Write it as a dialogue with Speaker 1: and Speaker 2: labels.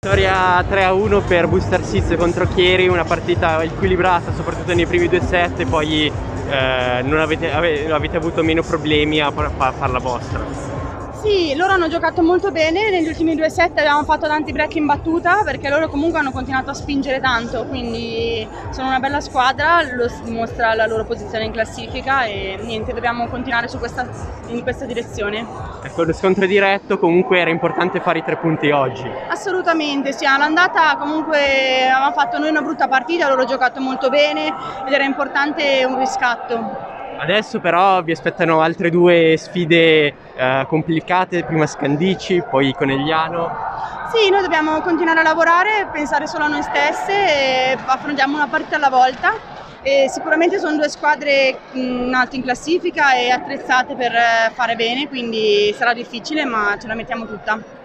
Speaker 1: Vittoria 3-1 per Booster Seeds contro Chieri, una partita equilibrata soprattutto nei primi due set, poi non avete avuto meno problemi a farla vostra.
Speaker 2: Sì, loro hanno giocato molto bene, negli ultimi due set abbiamo fatto tanti break in battuta perché loro comunque hanno continuato a spingere tanto, quindi sono una bella squadra, lo dimostra la loro posizione in classifica e niente, dobbiamo continuare in questa direzione.
Speaker 1: Ecco, lo scontro diretto comunque era importante fare i 3 punti oggi.
Speaker 2: Assolutamente, sì, all'andata comunque avevamo fatto noi una brutta partita, loro hanno giocato molto bene ed era importante un riscatto.
Speaker 1: Adesso però vi aspettano altre 2 sfide complicate, prima Scandicci, poi Conegliano.
Speaker 2: Sì, noi dobbiamo continuare a lavorare, pensare solo a noi stesse e affrontiamo una partita alla volta. E sicuramente sono due squadre alte in classifica e attrezzate per fare bene, quindi sarà difficile ma ce la mettiamo tutta.